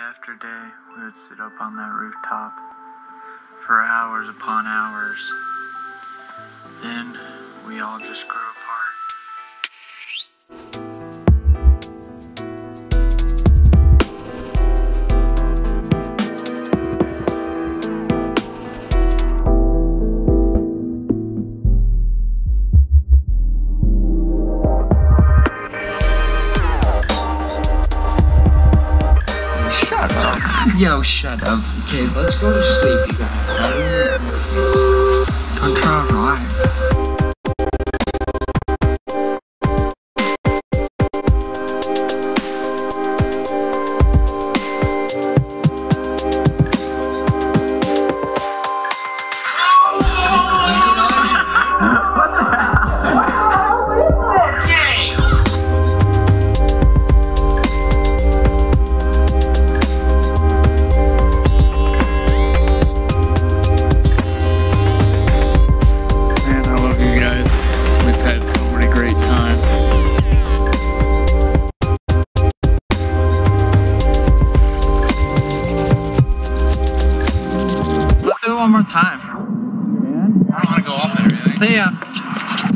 after day, we would sit up on that rooftop for hours upon hours. Then we all just grew apart. Shut up. Yo, shut up. Okay, let's go to sleep, you guys. I'm trying to lie. One more time. I don't want to go off and everything. See ya.